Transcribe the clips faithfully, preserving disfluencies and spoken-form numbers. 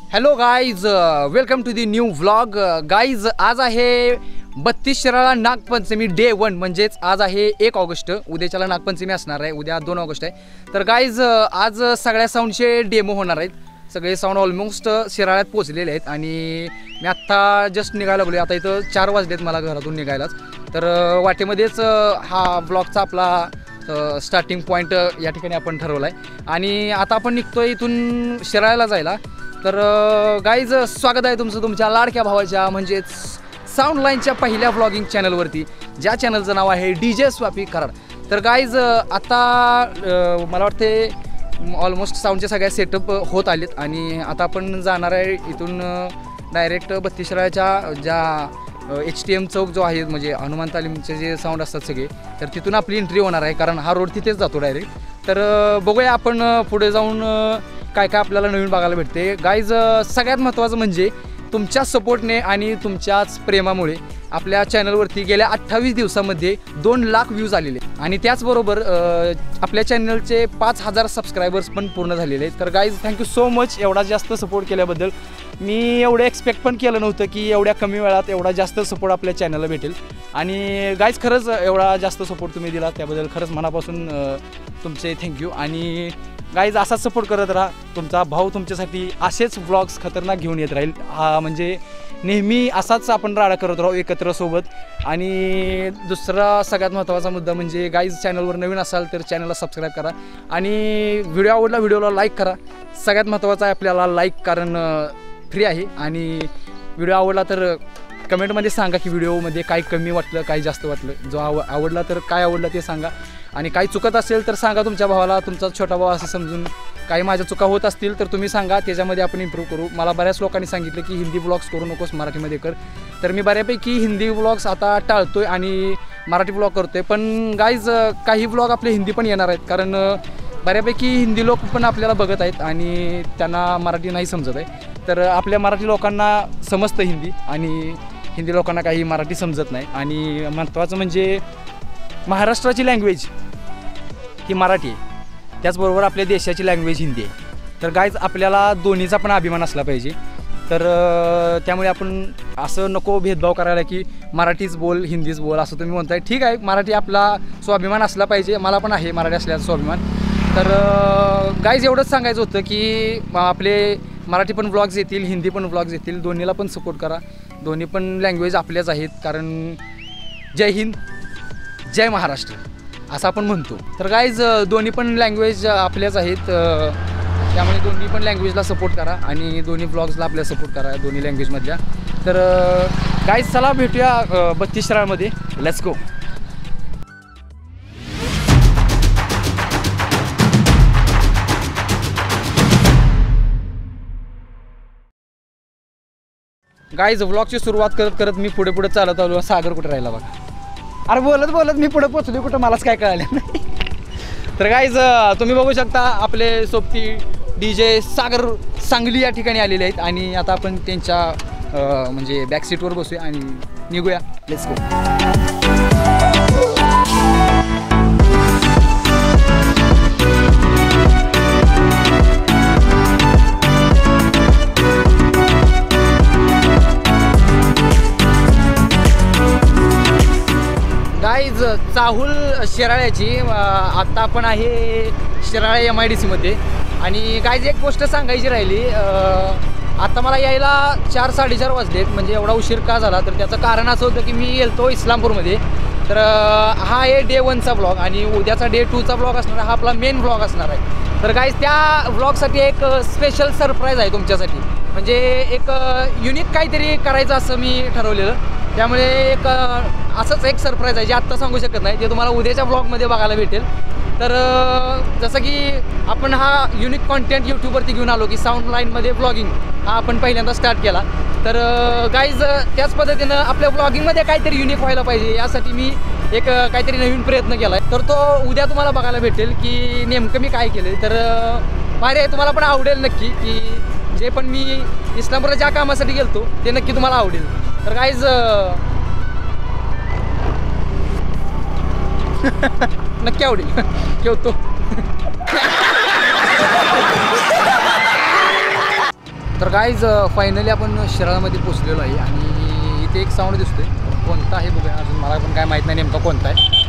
Hello guys, welcome to the new vlog. Guys, आज आहे बत्तीस शिराळा नागपंचमी डे वन, म्हणजेच आज आहे एक ऑगस्ट. उद्याच्याला नागपंचमी असणार आहे, उद्या दोन ऑगस्ट आहे. तर गाईज, आज सगळ्या साऊंडचे डेमो होणार आहेत. सगळे साऊंड ऑलमोस्ट शिराळ्यात पोचलेले आहेत आणि मी आत्ता जस्ट निघायला लागलो. आता इथं चार वाजलेत मला घरातून निघायलाच. तर वाटेमध्येच हा ब्लॉगचा आपला स्टार्टिंग पॉईंट या ठिकाणी आपण ठरवला आहे आणि आता आपण निघतो आहे इथून शिराळ्याला जायला. तर गाईज, स्वागत आहे तुमचं तुमच्या लाडक्या भावाच्या म्हणजेच साऊंड लाईनच्या पहिल्या व्लॉगिंग चॅनलवरती, ज्या चॅनलचं नाव आहे डी जे स्वापी कराड. तर गाईज, आता मला वाटते ऑलमोस्ट साऊंडचे सगळ्या सेटअप होत आलेत आणि आता आपण जाणार आहे इथून डायरेक्ट बत्तीस शिराळ्याच्या ज्या एच टी एम चौक जो आहे, म्हणजे हनुमान तालीमचे जे साऊंड असतात सगळे, तर तिथून आपली एंट्री होणार आहे, कारण हा रोड तिथेच जातो डायरेक्ट. तर बघूया आपण पुढे जाऊन काय काय आपल्याला नवीन बघायला भेटते. गाईज, सगळ्यात महत्त्वाचं म्हणजे तुमच्या सपोर्टने आणि तुमच्याच प्रेमामुळे आपल्या चॅनलवरती गेल्या अठ्ठावीस दिवसामध्ये दोन लाख व्ह्यूज आलेले आणि त्याचबरोबर आपल्या चॅनलचे पाच हजार सबस्क्रायबर्स पण पूर्ण झालेले आहेत. तर गाईज, थँक्यू सो मच एवढा जास्त सपोर्ट केल्याबद्दल. मी एवढं एक्सपेक्ट पण केलं नव्हतं की एवढ्या कमी वेळात एवढा जास्त सपोर्ट आपल्या चॅनलला भेटेल. आणि गाईज, खरंच एवढा जास्त सपोर्ट तुम्ही दिला त्याबद्दल खरंच मनापासून तुमचे थँक्यू. आणि गाईज, असाच सपोर्ट करत राहा. तुमचा भाऊ तुमच्यासाठी असेच व्लॉग्स खतरनाक घेऊन येत राहील. हा म्हणजे नेहमी असाच आपण राडा करत राहू एकत्र सोबत. आणि दुसरा सगळ्यात महत्त्वाचा मुद्दा म्हणजे गाईज, चॅनलवर नवीन असाल तर चॅनलला सबस्क्राईब करा आणि व्हिडिओ आवडला व्हिडिओला लाईक करा. सगळ्यात महत्त्वाचं आहे आपल्याला लाईक, कारण फ्री आहे. आणि व्हिडिओ आवडला तर कमेंटमध्ये सांगा की व्हिडिओमध्ये काय कमी वाटलं, काय जास्त वाटलं. जो आव आवडला तर काय आवडलं ते सांगा. आणि काही चुकत असेल तर सांगा तुमच्या भावाला, तुमचा छोटा भाव असं समजून. काही माझ्या चुका होत असतील तर तुम्ही सांगा, त्याच्यामध्ये आपण इम्प्रूव्ह करू. मला बऱ्याच लोकांनी सांगितलं की हिंदी व्लॉग्स करू नकोस, मराठीमध्ये कर. तर मी बऱ्यापैकी हिंदी व्लॉग्स आता टाळतो आहे आणि मराठी व्लॉग करतो आहे. पण गाईज, काही व्लॉग आपले हिंदी पण येणार आहेत, कारण बऱ्यापैकी हिंदी लोक पण आपल्याला बघत आहेत आणि त्यांना मराठी नाही समजत आहे. तर आपल्या मराठी लोकांना समजतं हिंदी आणि हिंदी लोकांना काही मराठी समजत नाही. आणि महत्त्वाचं म्हणजे महाराष्ट्राची लँग्वेज ही मराठी आहे, त्याचबरोबर आपल्या देशाची लँग्वेज हिंदी आहे. तर गाईज, आपल्याला दोन्हीचा पण अभिमान असला पाहिजे. तर त्यामुळे आपण असं नको भेदभाव करायला की मराठीच बोल हिंदीच बोल असं तुम्ही म्हणताय. ठीक आहे, मराठी आपला स्वाभिमान असला पाहिजे. मला पण आहे मराठी असल्याचा स्वाभिमान. तर गाईज, एवढंच सांगायचं होतं की आपले मराठी पण व्लॉग्स येतील, हिंदी पण व्लॉग्स येतील. दोन्हीला पण सपोर्ट करा. दोन्ही पण लँग्वेज आपल्याच आहेत, कारण जय हिंद जय महाराष्ट्र असं आपण म्हणतो. तर गाईज, दोन्ही पण लँग्वेज आपल्याच आहेत, त्यामुळे दोन्ही पण लँग्वेजला सपोर्ट करा आणि दोन्ही ब्लॉग्सला आपल्या सपोर्ट करा दोन्ही लँग्वेजमधल्या. तर गाईज, चला भेटूया बत्तीस शिराळ्यामध्ये. Let's go. गाईज, व्लॉगची सुरुवात करत करत मी पुढे पुढे चालत आलो. सागर कुठे राहिला बघा. अरे बोलत बोलत मी पुढे पोचलो कुठं मलाच काय कळालं नाही. तर गाईज, तुम्ही बघू शकता आपले सोबती डी जे सागर सांगली या ठिकाणी आलेले आहेत आणि आता आपण त्यांच्या म्हणजे बॅक सीटवर बसूया आणि निघूया. Let's go. गाईज, चाहूल शिराळ्याची आत्ता आपण आहे शिराळा एम आय डी सीमध्ये. आणि गाईज, एक गोष्ट सांगायची राहिली. आता मला यायला चार साडेचार वाजलेत. म्हणजे एवढा उशीर का झाला तर त्याचं कारण असं होतं की मी गेलतो इस्लामपूरमध्ये. तर हा आहे डे वनचा ब्लॉग आणि उद्याचा डे टूचा ब्लॉग असणार आहे. हा आपला मेन ब्लॉग असणार आहे. तर गाईज, त्या ब्लॉगसाठी एक स्पेशल सरप्राईज आहे तुमच्यासाठी. म्हणजे एक युनिक काहीतरी करायचं असं मी ठरवलेलं. त्यामुळे एक असंच एक सरप्राईज आहे जे आत्ता सांगू शकत नाही, ते तुम्हाला उद्याच्या ब्लॉगमध्ये बघायला भेटेल. तर जसं की आपण हा युनिक कॉन्टेंट यूट्यूबवरती घेऊन आलो की साऊंड लाईनमध्ये ब्लॉगिंग हा आपण पहिल्यांदा स्टार्ट केला. तर गाईज, त्याच पद्धतीनं आपल्या ब्लॉगिंगमध्ये काहीतरी युनिक व्हायला पाहिजे, यासाठी मी एक काहीतरी नवीन प्रयत्न केला आहे. तर तो उद्या तुम्हाला बघायला भेटेल की नेमकं मी काय केलं. तर भारी आहे, तुम्हाला पण आवडेल नक्की. की जे पण मी इस्लामपूरला ज्या कामासाठी गेलतो ते नक्की तुम्हाला आवडेल. तर गाईज, नक्की आवडेल. ठेवतो. तर गाईज फायनली आपण शिराळामध्ये पोचलेलो आहे आणि इथे एक साऊंड दिसतोय, कोणता आहे बघूया, अजून मला पण काय माहीत नाही नेमका कोणता आहे.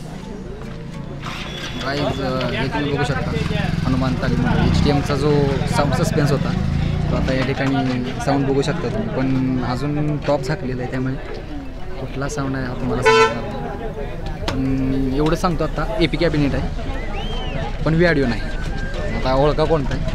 गाईज हे तुम्ही बघू शकता हनुमान तालीम एच टी एमचा जो साऊंड सस्पेन्स होता तो आता या ठिकाणी साऊंड बघू शकता तुम्ही, पण अजून टॉप झाकलेला आहे त्यामुळे कुठला साऊंड आहे हा तुम्हाला समजणार. एवढं सांगतो आता ए पी कॅबिनेट आहे पण व्हिडिओ नाही, आता ओळखा कोणता आहे.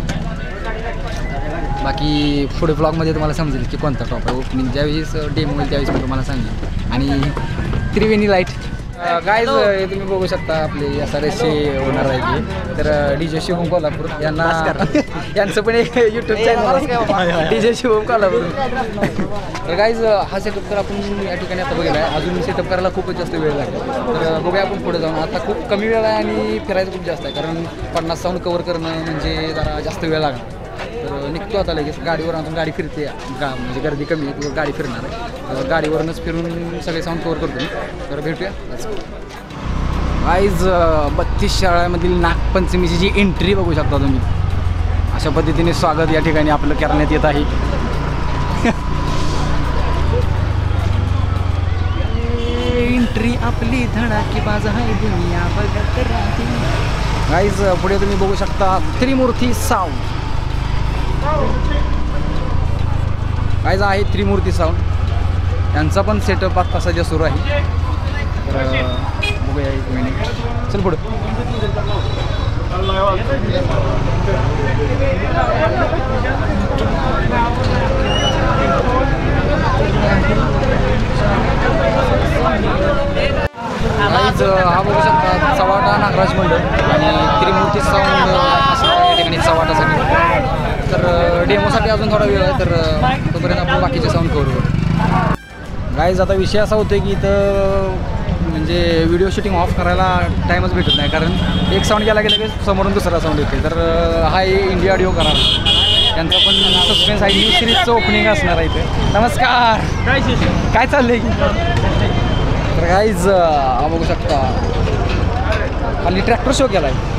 बाकी पुढे ब्लॉगमध्ये तुम्हाला समजेल की कोणता टॉप आहे. ओपनिंग ज्यावेळेस डेमो होईल त्यावेळेस मी तुम्हाला सांगेन. आणि त्रिवेणी लाईट गाईज हे तुम्ही बघू शकता आपले एस आर एसचे ओनर आहे की, तर डी जे शिवम कोल्हापूर यांना यांचं पण एक YouTube channel D J Shivam Kolhapur. तर गाईज हा सेटअप तर आपण या ठिकाणी आता बघितला आहे, अजून सेटअप करायला खूपच जास्त वेळ लागेल. तर बघूया आपण पुढे जाऊन. आता खूप कमी वेळ आहे आणि फिरायचं खूप जास्त आहे, कारण पन्नास साऊंड कवर करणं म्हणजे जरा जास्त वेळ लागणार. तर निघतो आता लगेच गाडीवर, अजून गाडी फिरते गा म्हणजे गर्दी कमी आहे किंवा गाडी फिरणार आहे, तर गाडीवरूनच फिरून सगळे साऊंड कवर करतो. तर भेटूया. गाईज बत्तीस शाळामधील नागपंचमीची जी एंट्री बघू शकता तुम्ही, अशा पद्धतीने स्वागत या ठिकाणी आपलं करण्यात येत आहे. एंट्री आपली धडाकी बाज आहे दुनिया बघत राहते. गाईज पुढे तुम्ही बघू शकता त्रिमूर्ती साऊंड. गाईज आहे त्रिमूर्ती साऊंड, यांचा पण सेटअप आता सध्या सुरू आहे. तर बघूया एक मिनिट, चल पुढं. गाईज हा बघू शकता चव्हाटा नागराज मंडळ आणि त्रिमूर्ती साऊंड असणार या ठिकाणी चव्हाटासाठी. तर डेमोसाठी अजून थोडा वेळ आहे, तर तोपर्यंत आपण बाकीचे साऊंड करू. गाईज आता विषय असा होतो की इथं म्हणजे व्हिडिओ शूटिंग ऑफ करायला टाईमच भेटत नाही, कारण एक साऊंड गेला गेला की समोरून दुसरा साऊंड येते. तर हा आहे इंडिया ऑडिओ करार, त्यांचा पण सस्पेन्स आहे. न्यू सिरीजचं ओपनिंग असणार आहे इथे. नमस्कार, काय चाललंय की? तर गाईज हा बघू शकता खाली ट्रॅक्टर शो केला आहे.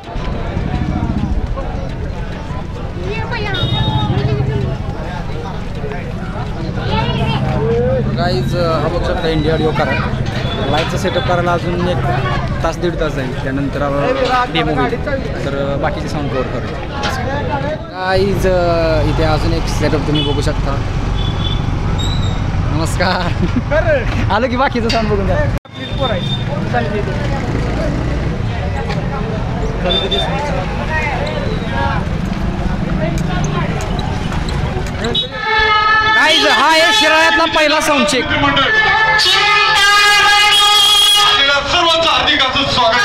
गाईज हा बघू शकता इंडिया ऑडिओ करा. लाईटचा सेटअप करायला अजून एक तास दीड तास जाईल, त्यानंतर डेमो होईल, तर बाकीचे साऊंड कवर करू. गाईज इथे अजून एक सेटअप तुम्ही बघू शकता. नमस्कार, आलो की बाकीचं साऊंड बघून द्या. गाईज हा आहे शिराळ्यातला पहिला साऊंड चेक. सर्वांचं हार्दिक असं स्वागत.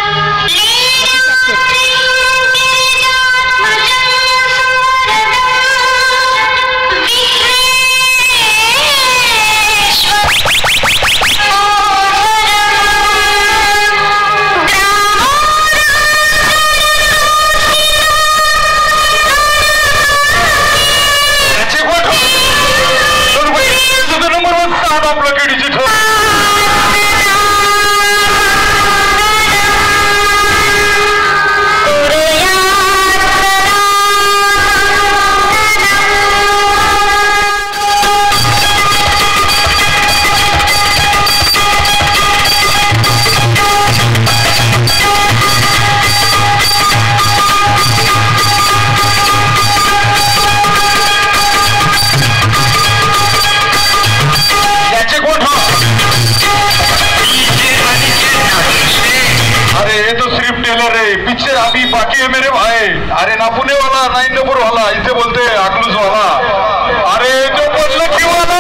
पिक्चर अभी बाकी है मेरे भाई. अरे ना पुणे वाला ना इंदोर वाला, इथे बोलते अकलूज वाला. अरे जो बोललं की वाला.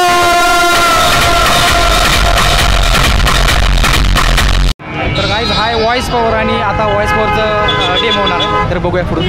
तर गाईज हाय व्हॉइस पॉवर आणि आता व्हॉइस पॉवरचं डेमो होणार आहे, तर बघूया पुढून.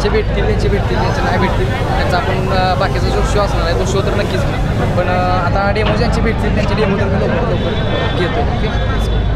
ज्यांचे भेटतील त्यांचे भेटतील ज्यांचे नाही भेटतील त्यांचा आपण अं, बाकीचा जो शो असणार आहे तो शो तर नक्कीच होणार. पण अं, आता डेमो ज्यांचे भेटतील त्यांचे डेमो तर मी लवकर लवकर घेतो. ओके.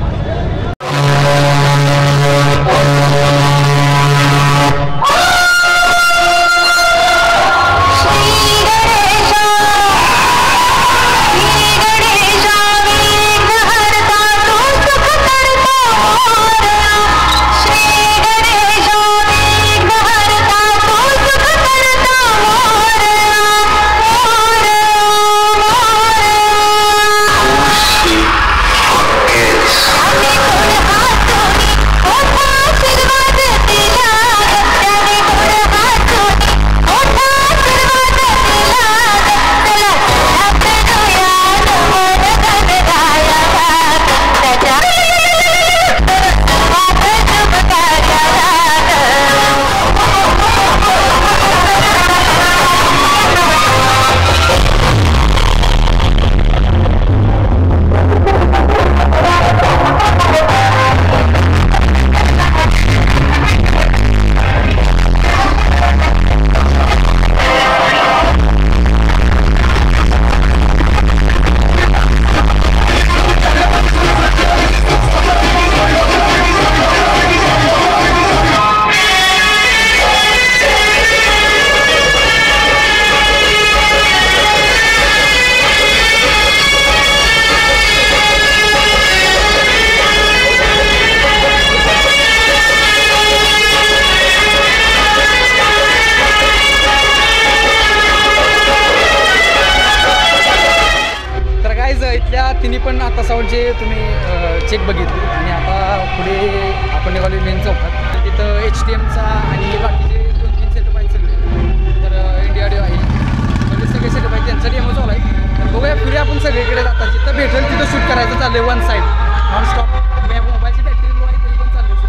तिन्ही पण आता साऊंडचे तुम्ही चेक बघितले आणि आता पुढे आपण निघालो मेन चौकात. तिथं एच टी एमचा आणि बाकीचे दोन तीन सेटअप आहेत सगळे. तर इंडिया डे आहे म्हणजे सगळे सेटअप आहेत त्यांचा डेमो चालू आहे. तर बघूया पुढे आपण सगळीकडे जातात जिथं भेटेल तिथं शूट करायचं चाललं आहे वन साईड नॉनस्टॉप. मोबाईलची बॅटरी लो आहे तरी पण चाललं आहे.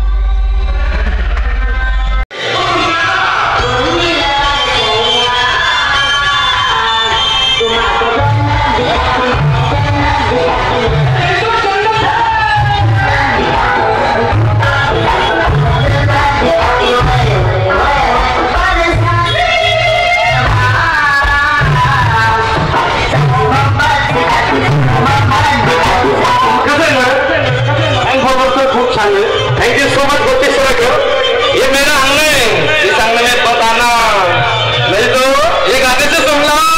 Thank you so much Gopi sir. ये मेरा अंग है, इस अंग में बताना नहीं तो ये गाने से सुन ला.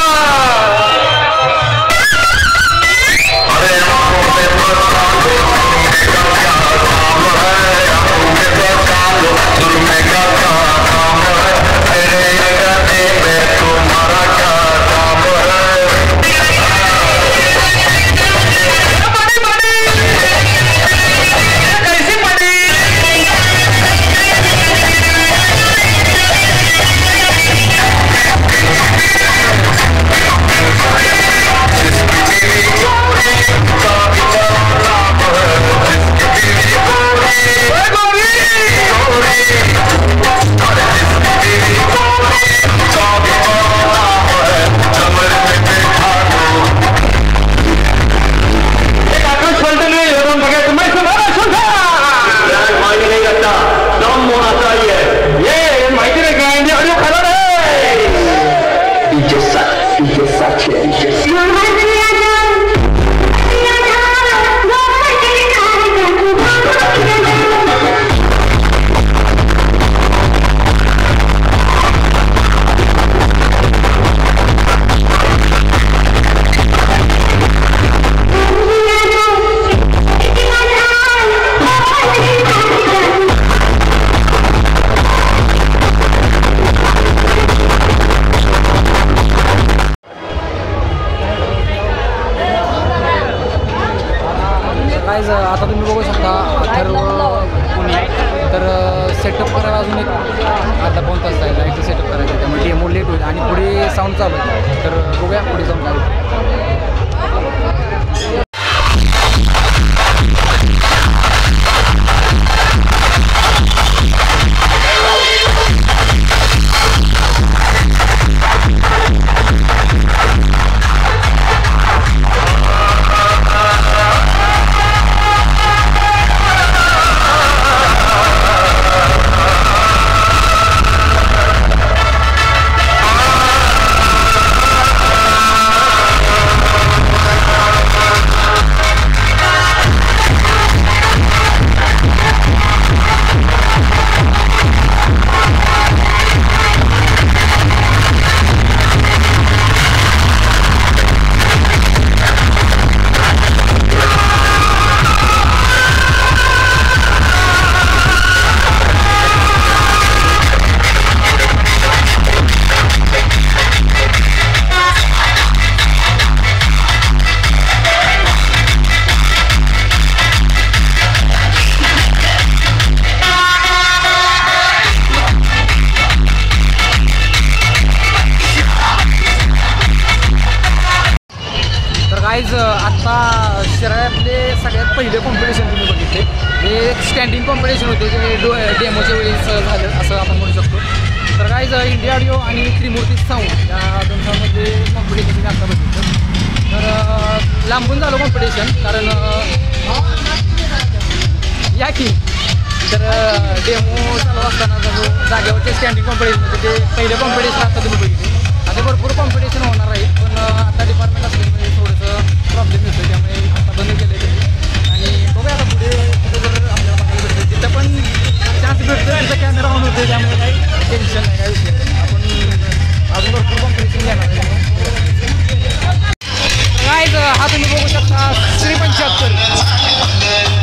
आता तुम्ही बघू शकता अथर्व पुणे. तर सेटअप करायला अजून एक अर्धा पाऊण तास जाईल लाईट सेटअप करायचं त्यामुळे डेमो लेट होईल आणि पुढे साऊंड चालू आहे. तर बघूया पुढे जाऊन काय. गाईज आत्ता शिराळ्यातले सगळ्यात पहिले कॉम्पिटिशन तुम्ही बघितले हे एक स्टँडिंग कॉम्पिटिशन होते जे डो डेमोच्या वेळेस झालं असं आपण म्हणू शकतो. तर गाईज इंडिया ऑडिओ आणि त्रिमूर्ती साऊंड या दोघांमध्ये कॉम्पिटिशन तुम्ही आत्ता बघितलं. तर लांबून झालं कॉम्पिटिशन कारण या की तर डेमो चालू असताना जो जागेवरचे स्टँडिंग कॉम्पिटिशन होते ते पहिले कॉम्पिटिशन आता तुम्ही बघितले. आता भरपूर कॉम्पिटिशन होणार आहे पण आता डिपार्टमेंट असल्यामुळे थोडंसं प्रॉब्लेम येतो त्यामुळे आता बंद केलं आहे. आणि बघूया आता पुढे कुठे जर आपल्याला बघायला भेटतं तिथं पण चान्स भेटतो तिथं कॅमेरा ऑन होतो त्यामुळे काही टेन्शन नाही काय विषय नाही. आपण अजून भरपूर कॉम्पिटिशन घेणार आहे. गाईज हा तुम्ही बघू शकता श्री पंच्याहत्तर